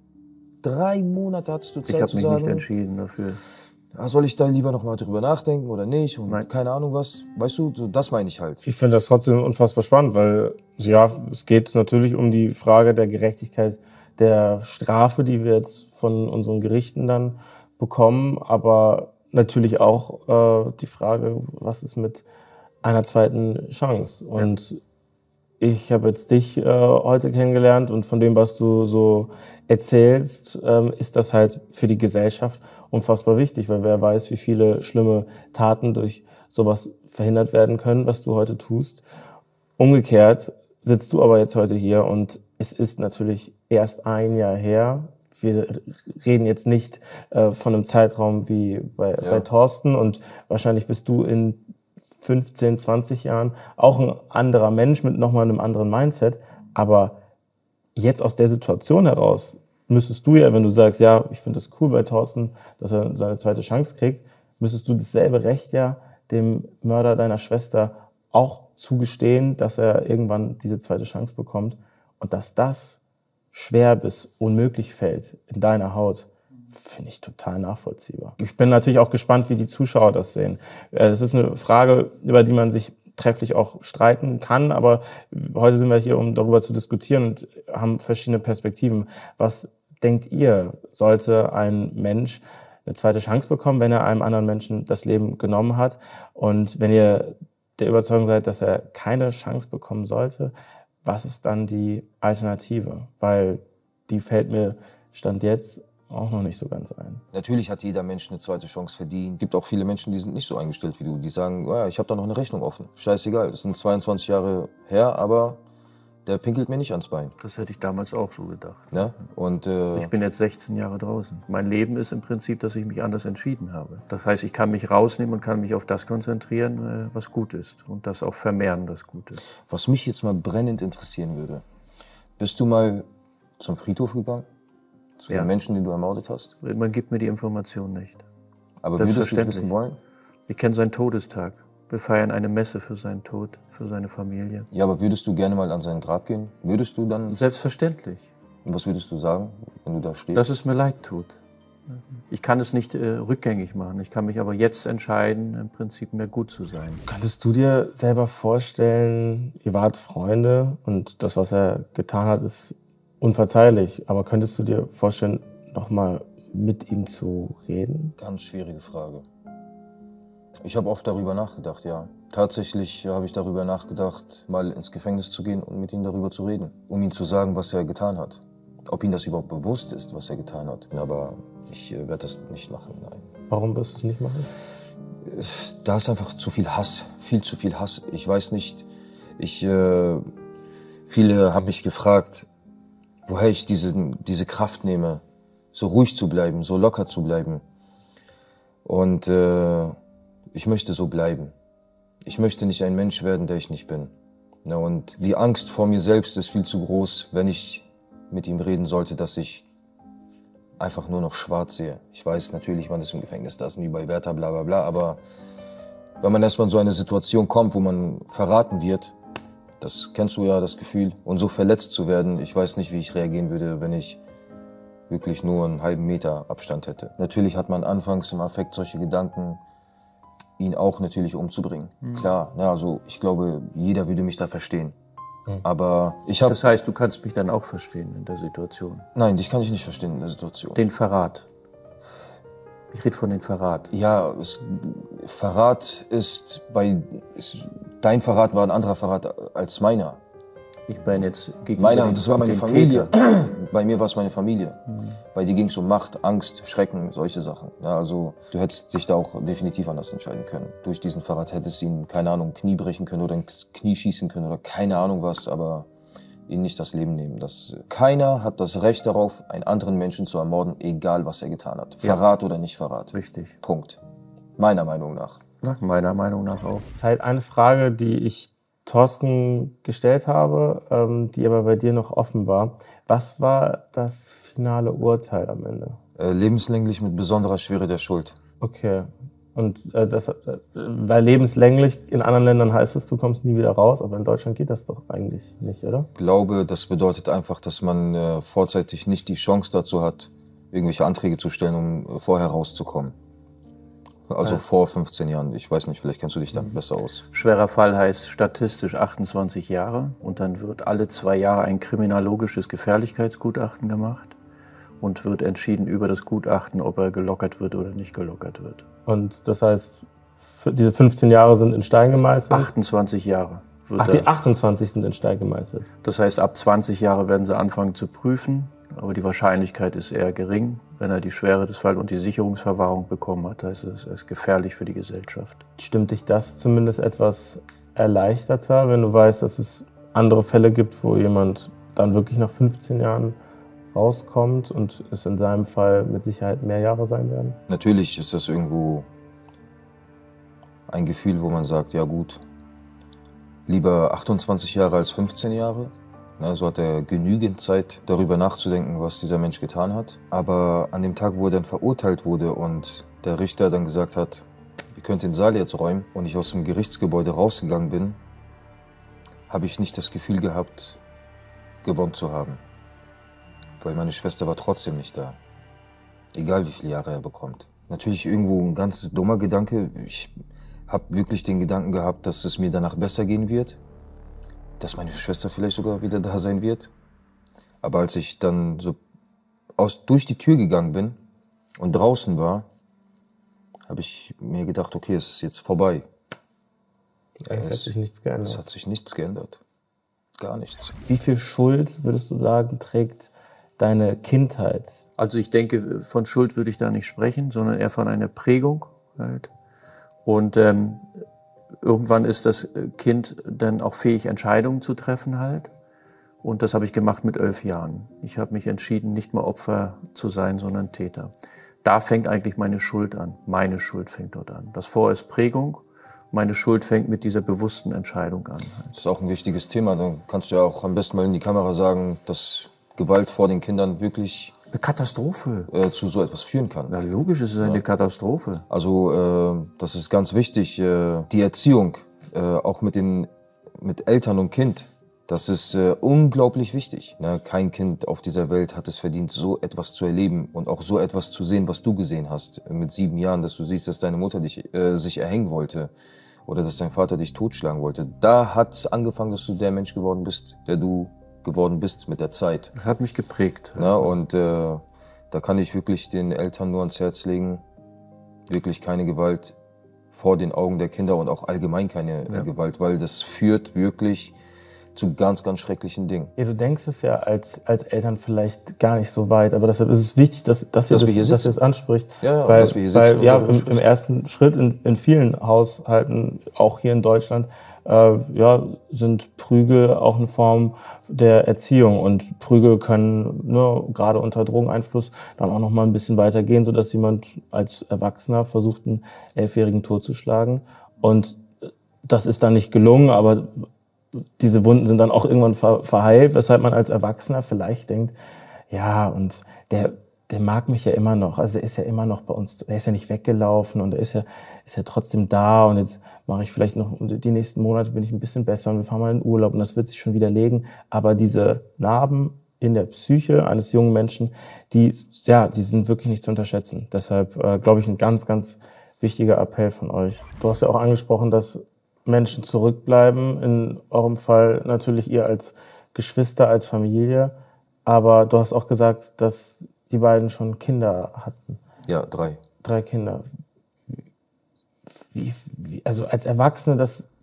[SPEAKER 2] Drei Monate hattest du Zeit
[SPEAKER 3] ich
[SPEAKER 2] zu sagen.
[SPEAKER 3] Ich habe mich nicht entschieden dafür.
[SPEAKER 2] Soll ich da lieber noch mal drüber nachdenken oder nicht? Und Nein. keine Ahnung was. Weißt du, so, das meine ich halt.
[SPEAKER 1] Ich finde das trotzdem unfassbar spannend, weil ja, es geht natürlich um die Frage der Gerechtigkeit der Strafe, die wir jetzt von unseren Gerichten dann bekommen, aber natürlich auch äh, die Frage, was ist mit einer zweiten Chance? Und ja. ich habe jetzt dich äh, heute kennengelernt und von dem, was du so erzählst, ähm, ist das halt für die Gesellschaft unfassbar wichtig, weil wer weiß, wie viele schlimme Taten durch sowas verhindert werden können, was du heute tust. Umgekehrt sitzt du aber jetzt heute hier und es ist natürlich erst ein Jahr her. Wir reden jetzt nicht äh, von einem Zeitraum wie bei, ja. bei Thorsten und wahrscheinlich bist du in fünfzehn, zwanzig Jahren auch ein anderer Mensch mit nochmal einem anderen Mindset. Aber jetzt aus der Situation heraus müsstest du ja, wenn du sagst, ja, ich finde das cool bei Thorsten, dass er seine zweite Chance kriegt, müsstest du dasselbe Recht ja dem Mörder deiner Schwester auch zugestehen, dass er irgendwann diese zweite Chance bekommt und dass das schwer bis unmöglich fällt in deiner Haut. Finde ich total nachvollziehbar. Ich bin natürlich auch gespannt, wie die Zuschauer das sehen. Es ist eine Frage, über die man sich trefflich auch streiten kann, aber heute sind wir hier, um darüber zu diskutieren und haben verschiedene Perspektiven. Was denkt ihr, sollte ein Mensch eine zweite Chance bekommen, wenn er einem anderen Menschen das Leben genommen hat? Und wenn ihr der Überzeugung seid, dass er keine Chance bekommen sollte, was ist dann die Alternative? Weil die fällt mir Stand jetzt auch noch nicht so ganz ein.
[SPEAKER 2] Natürlich hat jeder Mensch eine zweite Chance verdient. Es gibt auch viele Menschen, die sind nicht so eingestellt wie du. Die sagen, ja, ich habe da noch eine Rechnung offen. Scheißegal, das sind zweiundzwanzig Jahre her, aber der pinkelt mir nicht ans Bein.
[SPEAKER 3] Das hätte ich damals auch so gedacht.
[SPEAKER 2] Ja? Und, äh,
[SPEAKER 3] ich bin jetzt sechzehn Jahre draußen. Mein Leben ist im Prinzip, dass ich mich anders entschieden habe. Das heißt, ich kann mich rausnehmen und kann mich auf das konzentrieren, was gut ist. Und das auch vermehren, was gut ist.
[SPEAKER 2] Was mich jetzt mal brennend interessieren würde, bist du mal zum Friedhof gegangen? Zu ja. den Menschen, die du ermordet hast?
[SPEAKER 3] Man gibt mir die Information nicht.
[SPEAKER 2] Aber würdest du es wissen wollen?
[SPEAKER 3] Ich kenne seinen Todestag. Wir feiern eine Messe für seinen Tod, für seine Familie.
[SPEAKER 2] Ja, aber würdest du gerne mal an sein Grab gehen? Würdest du dann...
[SPEAKER 3] Selbstverständlich.
[SPEAKER 2] Und was würdest du sagen, wenn du da stehst?
[SPEAKER 3] Dass es mir leid tut. Ich kann es nicht äh, rückgängig machen. Ich kann mich aber jetzt entscheiden, im Prinzip mehr gut zu sein.
[SPEAKER 1] Könntest du dir selber vorstellen, ihr wart Freunde und das, was er getan hat, ist unverzeihlich. Aber könntest du dir vorstellen, noch mal mit ihm zu reden?
[SPEAKER 2] Ganz schwierige Frage. Ich habe oft darüber nachgedacht, ja. Tatsächlich habe ich darüber nachgedacht, mal ins Gefängnis zu gehen und mit ihm darüber zu reden. Um ihm zu sagen, was er getan hat. Ob ihm das überhaupt bewusst ist, was er getan hat. Aber ich äh, werde das nicht machen, nein.
[SPEAKER 1] Warum wirst du es nicht machen?
[SPEAKER 2] Da ist einfach zu viel Hass, viel zu viel Hass. Ich weiß nicht, ich, äh, viele haben mich gefragt, woher ich diese, diese Kraft nehme, so ruhig zu bleiben, so locker zu bleiben. Und äh, ich möchte so bleiben. Ich möchte nicht ein Mensch werden, der ich nicht bin. Ja, und die Angst vor mir selbst ist viel zu groß, wenn ich mit ihm reden sollte, dass ich einfach nur noch schwarz sehe. Ich weiß natürlich, man ist im Gefängnis, da ist nie bei Wärter, bla bla bla, aber wenn man erstmal in so eine Situation kommt, wo man verraten wird, das kennst du ja, das Gefühl, und so verletzt zu werden, ich weiß nicht, wie ich reagieren würde, wenn ich wirklich nur einen halben Meter Abstand hätte. Natürlich hat man anfangs im Affekt solche Gedanken, ihn auch natürlich umzubringen. Mhm. Klar, ja, also ich glaube, jeder würde mich da verstehen. Mhm. Aber ich habe...
[SPEAKER 3] Das heißt, du kannst mich dann auch verstehen in der Situation?
[SPEAKER 2] Nein, dich kann ich nicht verstehen in der Situation.
[SPEAKER 3] Den Verrat. Ich rede von dem Verrat.
[SPEAKER 2] Ja, es, Verrat ist bei... Ist, dein Verrat war ein anderer Verrat als meiner.
[SPEAKER 3] Ich bin jetzt gegen
[SPEAKER 2] Meiner, das war meine Familie.
[SPEAKER 3] Täter.
[SPEAKER 2] Bei mir war es meine Familie. Mhm. Bei dir ging es um Macht, Angst, Schrecken, solche Sachen. Ja, also du hättest dich da auch definitiv anders entscheiden können. Durch diesen Verrat hättest du ihn, keine Ahnung, Knie brechen können oder ins Knie schießen können oder keine Ahnung was, aber ihn nicht das Leben nehmen. Das, keiner hat das Recht darauf, einen anderen Menschen zu ermorden, egal was er getan hat. Verrat ja. oder nicht Verrat.
[SPEAKER 3] Richtig.
[SPEAKER 2] Punkt. Meiner Meinung nach.
[SPEAKER 3] Nach meiner Meinung nach auch.
[SPEAKER 1] Das ist halt eine Frage, die ich Thorsten gestellt habe, ähm, die aber bei dir noch offen war. Was war das finale Urteil am Ende?
[SPEAKER 2] Äh, lebenslänglich mit besonderer Schwere der Schuld.
[SPEAKER 1] Okay. Und äh, das, äh, weil lebenslänglich in anderen Ländern heißt es, du kommst nie wieder raus, aber in Deutschland geht das doch eigentlich nicht, oder?
[SPEAKER 2] Ich glaube, das bedeutet einfach, dass man äh, vorzeitig nicht die Chance dazu hat, irgendwelche Anträge zu stellen, um äh, vorher rauszukommen. Also ja. vor fünfzehn Jahren. Ich weiß nicht, vielleicht kennst du dich dann besser aus.
[SPEAKER 3] Schwerer Fall heißt statistisch achtundzwanzig Jahre und dann wird alle zwei Jahre ein kriminologisches Gefährlichkeitsgutachten gemacht und wird entschieden über das Gutachten, ob er gelockert wird oder nicht gelockert wird.
[SPEAKER 1] Und das heißt, diese fünfzehn Jahre sind in Stein gemeißelt?
[SPEAKER 3] achtundzwanzig Jahre.
[SPEAKER 1] Ach, die achtundzwanzig sind in Stein gemeißelt?
[SPEAKER 3] Das heißt, ab zwanzig Jahre werden sie anfangen zu prüfen. Aber die Wahrscheinlichkeit ist eher gering, wenn er die Schwere des Falls und die Sicherungsverwahrung bekommen hat. Das ist, ist gefährlich für die Gesellschaft.
[SPEAKER 1] Stimmt dich das zumindest etwas erleichterter, wenn du weißt, dass es andere Fälle gibt, wo jemand dann wirklich nach fünfzehn Jahren rauskommt und es in seinem Fall mit Sicherheit mehr Jahre sein werden?
[SPEAKER 2] Natürlich ist das irgendwo ein Gefühl, wo man sagt, ja gut, lieber achtundzwanzig Jahre als fünfzehn Jahre. Ja, so hat er genügend Zeit, darüber nachzudenken, was dieser Mensch getan hat. Aber an dem Tag, wo er dann verurteilt wurde und der Richter dann gesagt hat, ihr könnt den Saal jetzt räumen und ich aus dem Gerichtsgebäude rausgegangen bin, habe ich nicht das Gefühl gehabt, gewonnen zu haben. Weil meine Schwester war trotzdem nicht da. Egal wie viele Jahre er bekommt. Natürlich irgendwo ein ganz dummer Gedanke. Ich habe wirklich den Gedanken gehabt, dass es mir danach besser gehen wird. Dass meine Schwester vielleicht sogar wieder da sein wird. Aber als ich dann so aus, durch die Tür gegangen bin und draußen war, habe ich mir gedacht, okay, es ist jetzt vorbei.
[SPEAKER 1] Eigentlich hat sich nichts geändert.
[SPEAKER 2] Es hat sich nichts geändert. Gar nichts.
[SPEAKER 1] Wie viel Schuld, würdest du sagen, trägt deine Kindheit?
[SPEAKER 3] Also ich denke, von Schuld würde ich da nicht sprechen, sondern eher von einer Prägung halt. Und ähm, irgendwann ist das Kind dann auch fähig, Entscheidungen zu treffen halt. Und das habe ich gemacht mit elf Jahren. Ich habe mich entschieden, nicht mehr Opfer zu sein, sondern Täter. Da fängt eigentlich meine Schuld an. Meine Schuld fängt dort an. Das Vor ist Prägung. Meine Schuld fängt mit dieser bewussten Entscheidung an.
[SPEAKER 2] Das ist auch ein wichtiges Thema. Dann kannst du ja auch am besten mal in die Kamera sagen, dass Gewalt vor den Kindern wirklich
[SPEAKER 3] eine Katastrophe
[SPEAKER 2] äh, zu so etwas führen kann.
[SPEAKER 3] Na, logisch ist es eine ja. Katastrophe.
[SPEAKER 2] Also äh, das ist ganz wichtig. Äh, die Erziehung, äh, auch mit den mit Eltern und Kind, das ist äh, unglaublich wichtig. Ne? Kein Kind auf dieser Welt hat es verdient, so etwas zu erleben und auch so etwas zu sehen, was du gesehen hast mit sieben Jahren, dass du siehst, dass deine Mutter dich äh, sich erhängen wollte oder dass dein Vater dich totschlagen wollte. Da hat es angefangen, dass du der Mensch geworden bist, der du geworden bist mit der Zeit.
[SPEAKER 3] Das hat mich geprägt.
[SPEAKER 2] Na, und äh, da kann ich wirklich den Eltern nur ans Herz legen, wirklich keine Gewalt vor den Augen der Kinder und auch allgemein keine ja. Gewalt, weil das führt wirklich zu ganz, ganz schrecklichen Dingen.
[SPEAKER 1] Ja, du denkst es ja als, als Eltern vielleicht gar nicht so weit, aber deshalb ist es wichtig, dass, dass ihr
[SPEAKER 2] dass
[SPEAKER 1] das,
[SPEAKER 2] wir
[SPEAKER 1] dass ihr das anspricht.
[SPEAKER 2] Ja, ja,
[SPEAKER 1] weil,
[SPEAKER 2] dass wir hier sitzen
[SPEAKER 1] weil ja, im, im ersten Schritt in, in vielen Haushalten, auch hier in Deutschland, äh, ja, sind Prügel auch eine Form der Erziehung. Und Prügel können ne, gerade unter Drogeneinfluss dann auch noch mal ein bisschen weitergehen, sodass jemand als Erwachsener versucht, einen Elfjährigen totzuschlagen. Und das ist dann nicht gelungen, aber diese Wunden sind dann auch irgendwann ver verheilt, weshalb man als Erwachsener vielleicht denkt, ja, und der, der mag mich ja immer noch, also der ist ja immer noch bei uns, der ist ja nicht weggelaufen und er ist ja, ist ja trotzdem da und jetzt mache ich vielleicht noch, die nächsten Monate bin ich ein bisschen besser und wir fahren mal in den Urlaub und das wird sich schon wieder legen, aber diese Narben in der Psyche eines jungen Menschen, die, ja, die sind wirklich nicht zu unterschätzen. Deshalb, äh, glaube ich, ein ganz, ganz wichtiger Appell von euch. Du hast ja auch angesprochen, dass Menschen zurückbleiben, in eurem Fall natürlich ihr als Geschwister, als Familie, aber du hast auch gesagt, dass die beiden schon Kinder hatten.
[SPEAKER 2] Ja, drei.
[SPEAKER 1] Drei Kinder. Wie, wie, also als Erwachsene das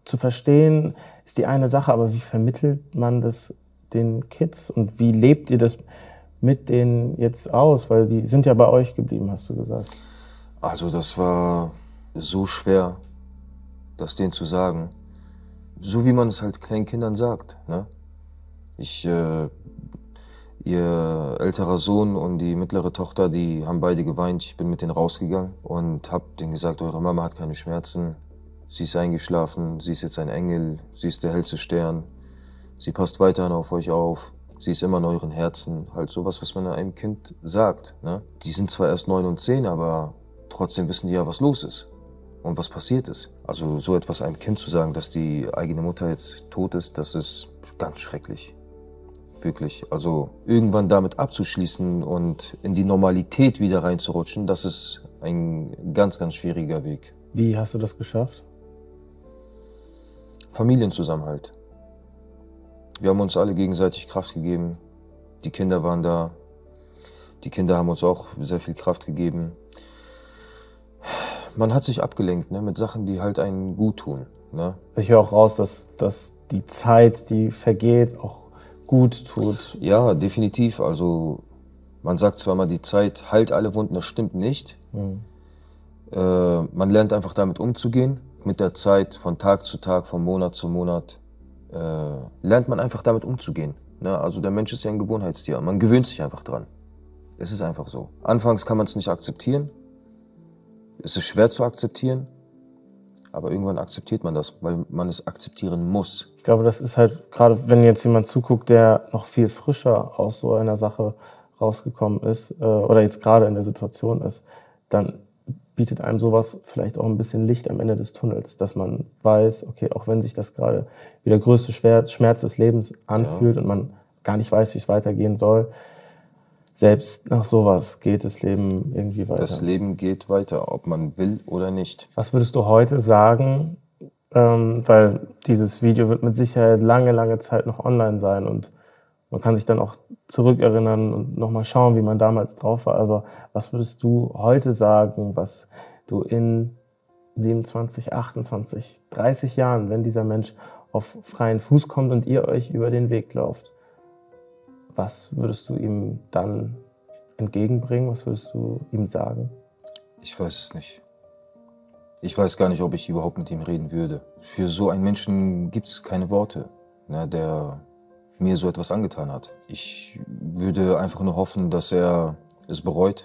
[SPEAKER 1] zu verstehen ist die eine Sache, aber wie vermittelt man das den Kids und wie lebt ihr das mit denen jetzt aus? Weil die sind ja bei euch geblieben, hast du gesagt.
[SPEAKER 2] Also das war so schwer, das denen zu sagen. So wie man es halt kleinen Kindern sagt. Ne? Ich, äh, ihr älterer Sohn und die mittlere Tochter, die haben beide geweint. Ich bin mit denen rausgegangen und hab denen gesagt, eure Mama hat keine Schmerzen. Sie ist eingeschlafen, sie ist jetzt ein Engel, sie ist der hellste Stern. Sie passt weiterhin auf euch auf. Sie ist immer in euren Herzen. Halt sowas, was man einem Kind sagt. Ne? Die sind zwar erst neun und zehn, aber trotzdem wissen die ja, was los ist und was passiert ist. Also so etwas einem Kind zu sagen, dass die eigene Mutter jetzt tot ist, das ist ganz schrecklich. Wirklich. Also irgendwann damit abzuschließen und in die Normalität wieder reinzurutschen, das ist ein ganz, ganz schwieriger Weg.
[SPEAKER 1] Wie hast du das geschafft?
[SPEAKER 2] Familienzusammenhalt. Wir haben uns alle gegenseitig Kraft gegeben. Die Kinder waren da. Die Kinder haben uns auch sehr viel Kraft gegeben. Man hat sich abgelenkt, ne, mit Sachen, die halt einen gut tun. Ne?
[SPEAKER 1] Ich höre auch raus, dass, dass die Zeit, die vergeht, auch gut tut.
[SPEAKER 2] Ja, definitiv. Also man sagt zwar mal, die Zeit heilt alle Wunden, das stimmt nicht. Mhm. Äh, man lernt einfach damit umzugehen. Mit der Zeit, von Tag zu Tag, von Monat zu Monat, äh, lernt man einfach damit umzugehen. Ne? Also der Mensch ist ja ein Gewohnheitstier. Man gewöhnt sich einfach dran. Es ist einfach so. Anfangs kann man es nicht akzeptieren. Es ist schwer zu akzeptieren. Aber irgendwann akzeptiert man das, weil man es akzeptieren muss.
[SPEAKER 1] Ich glaube, das ist halt, gerade wenn jetzt jemand zuguckt, der noch viel frischer aus so einer Sache rausgekommen ist äh, oder jetzt gerade in der Situation ist, dann bietet einem sowas vielleicht auch ein bisschen Licht am Ende des Tunnels, dass man weiß, okay, auch wenn sich das gerade wie der größte Schmerz des Lebens anfühlt, ja, und man gar nicht weiß, wie es weitergehen soll, selbst nach sowas geht das Leben irgendwie weiter.
[SPEAKER 2] Das Leben geht weiter, ob man will oder nicht.
[SPEAKER 1] Was würdest du heute sagen, ähm, weil dieses Video wird mit Sicherheit lange, lange Zeit noch online sein und man kann sich dann auch zurückerinnern und nochmal schauen, wie man damals drauf war. Aber was würdest du heute sagen, was du in siebenundzwanzig, achtundzwanzig, dreißig Jahren, wenn dieser Mensch auf freien Fuß kommt und ihr euch über den Weg lauft, was würdest du ihm dann entgegenbringen? Was würdest du ihm sagen?
[SPEAKER 2] Ich weiß es nicht. Ich weiß gar nicht, ob ich überhaupt mit ihm reden würde. Für so einen Menschen gibt es keine Worte, ne, der mir so etwas angetan hat. Ich würde einfach nur hoffen, dass er es bereut,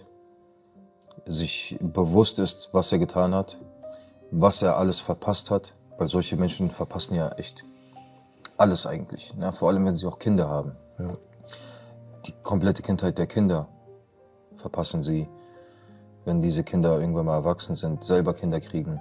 [SPEAKER 2] sich bewusst ist, was er getan hat, was er alles verpasst hat, weil solche Menschen verpassen ja echt alles eigentlich, ne? Vor allem, wenn sie auch Kinder haben. Ja. Die komplette Kindheit der Kinder verpassen sie, wenn diese Kinder irgendwann mal erwachsen sind, selber Kinder kriegen,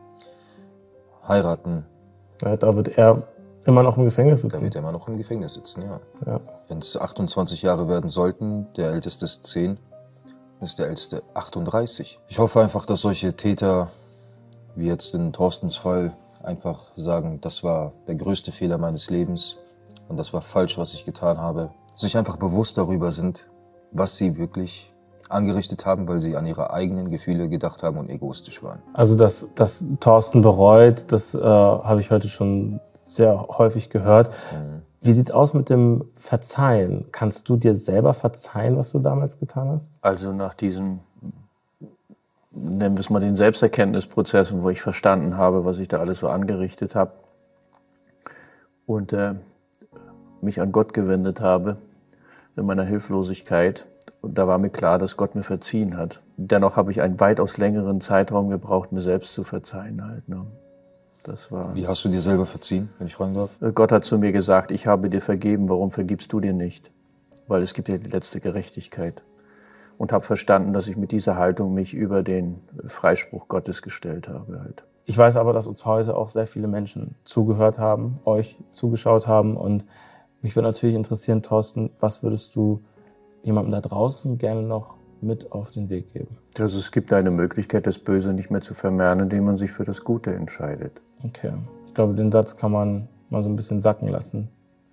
[SPEAKER 2] heiraten.
[SPEAKER 1] Ja, da wird er immer noch im Gefängnis sitzen.
[SPEAKER 2] Da wird er immer noch im Gefängnis sitzen, ja.
[SPEAKER 1] Ja.
[SPEAKER 2] Wenn es achtundzwanzig Jahre werden sollten, der Älteste ist zehn, ist der Älteste achtunddreißig. Ich hoffe einfach, dass solche Täter, wie jetzt in Thorstens Fall, einfach sagen, das war der größte Fehler meines Lebens und das war falsch, was ich getan habe. Sich einfach bewusst darüber sind, was sie wirklich angerichtet haben, weil sie an ihre eigenen Gefühle gedacht haben und egoistisch waren.
[SPEAKER 1] Also, dass, dass Thorsten bereut, das äh, habe ich heute schon sehr häufig gehört. Mhm. Wie sieht's aus mit dem Verzeihen? Kannst du dir selber verzeihen, was du damals getan hast?
[SPEAKER 3] Also nach diesem, nennen wir es mal den Selbsterkenntnisprozess, wo ich verstanden habe, was ich da alles so angerichtet habe und äh, mich an Gott gewendet habe in meiner Hilflosigkeit. Und da war mir klar, dass Gott mir verziehen hat. Dennoch habe ich einen weitaus längeren Zeitraum gebraucht, mir selbst zu verzeihen halt, ne? Das war.
[SPEAKER 2] Wie hast du dir selber verziehen, wenn ich fragen darf?
[SPEAKER 3] Gott hat zu mir gesagt, ich habe dir vergeben, warum vergibst du dir nicht? Weil es gibt ja die letzte Gerechtigkeit. Und habe verstanden, dass ich mit dieser Haltung mich über den Freispruch Gottes gestellt habe halt.
[SPEAKER 1] Ich weiß aber, dass uns heute auch sehr viele Menschen zugehört haben, euch zugeschaut haben. Und mich würde natürlich interessieren, Thorsten, was würdest du jemandem da draußen gerne noch mit auf den Weg geben?
[SPEAKER 3] Also es gibt eine Möglichkeit, das Böse nicht mehr zu vermehren, indem man sich für das Gute entscheidet.
[SPEAKER 1] Okay. Ich glaube, den Satz kann man mal so ein bisschen sacken lassen.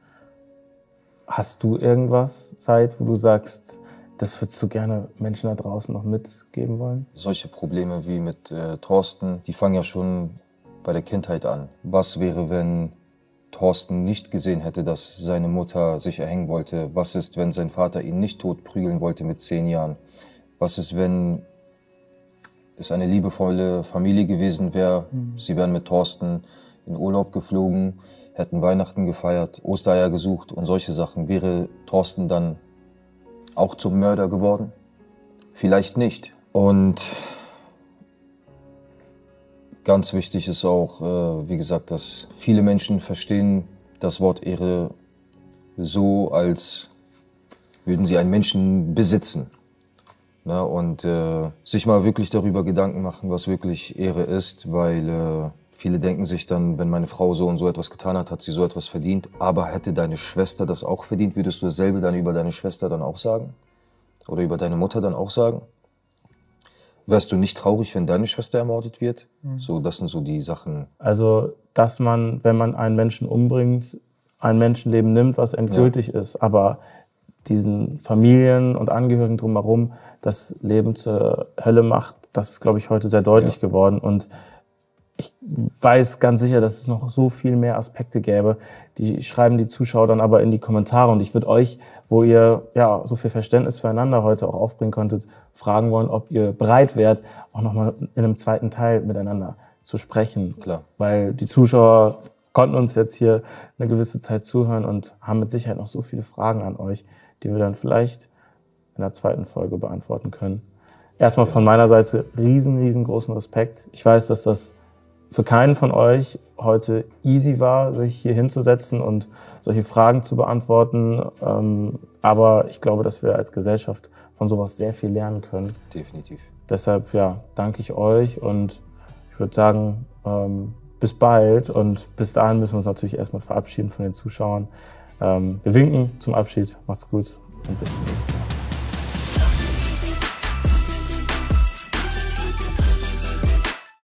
[SPEAKER 1] Hast du irgendwas, Zeit, wo du sagst, das würdest du gerne Menschen da draußen noch mitgeben wollen?
[SPEAKER 2] Solche Probleme wie mit äh, Thorsten, die fangen ja schon bei der Kindheit an. Was wäre, wenn Thorsten nicht gesehen hätte, dass seine Mutter sich erhängen wollte? Was ist, wenn sein Vater ihn nicht tot prügeln wollte mit zehn Jahren? Was ist, wenn es eine liebevolle Familie gewesen wäre? Mhm. Sie wären mit Thorsten in Urlaub geflogen, hätten Weihnachten gefeiert, Ostereier gesucht und solche Sachen. Wäre Thorsten dann auch zum Mörder geworden? Vielleicht nicht. Und ganz wichtig ist auch, äh, wie gesagt, dass viele Menschen verstehen das Wort Ehre so, als würden sie einen Menschen besitzen. Na, und äh, sich mal wirklich darüber Gedanken machen, was wirklich Ehre ist, weil äh, viele denken sich dann, wenn meine Frau so und so etwas getan hat, hat sie so etwas verdient. Aber hätte deine Schwester das auch verdient, würdest du dasselbe dann über deine Schwester dann auch sagen? Oder über deine Mutter dann auch sagen? Wärst du nicht traurig, wenn deine Schwester ermordet wird? Mhm. So, das sind so die Sachen.
[SPEAKER 1] Also, dass man, wenn man einen Menschen umbringt, ein Menschenleben nimmt, was endgültig ja. ist, aber diesen Familien und Angehörigen drumherum das Leben zur Hölle macht, das ist, glaube ich, heute sehr deutlich ja. geworden. Und ich weiß ganz sicher, dass es noch so viel mehr Aspekte gäbe. Die schreiben die Zuschauer dann aber in die Kommentare. Und ich würde euch, wo ihr ja so viel Verständnis füreinander heute auch aufbringen konntet, fragen wollen, ob ihr bereit wärt, auch nochmal in einem zweiten Teil miteinander zu sprechen.
[SPEAKER 2] Klar.
[SPEAKER 1] Weil die Zuschauer konnten uns jetzt hier eine gewisse Zeit zuhören und haben mit Sicherheit noch so viele Fragen an euch, die wir dann vielleicht in der zweiten Folge beantworten können. Erstmal von meiner Seite riesen, riesengroßen Respekt. Ich weiß, dass das für keinen von euch heute easy war, sich hier hinzusetzen und solche Fragen zu beantworten. Aber ich glaube, dass wir als Gesellschaft von sowas sehr viel lernen können.
[SPEAKER 2] Definitiv.
[SPEAKER 1] Deshalb ja, danke ich euch und ich würde sagen, bis bald. Und bis dahin müssen wir uns natürlich erstmal verabschieden von den Zuschauern. Wir winken zum Abschied. Macht's gut und bis zum nächsten Mal.